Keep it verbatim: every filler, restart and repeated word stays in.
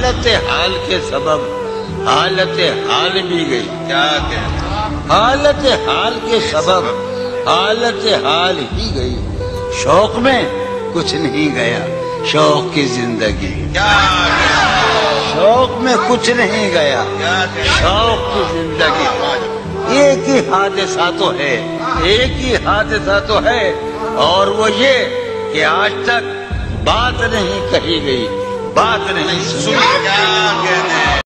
हालत हाल के सबब हालत हाल भी गई। क्या कहते हालत हाल के सबब हालत हाल ही गई। शौक में कुछ नहीं गया, शौक की जिंदगी। क्या शौक में कुछ नहीं गया, शौक की जिंदगी। एक ही हादसा तो है, एक ही हादसा तो है, और वो ये कि आज तक बात नहीं कही गई, बात नहीं सुनी। क्या कहते हैं?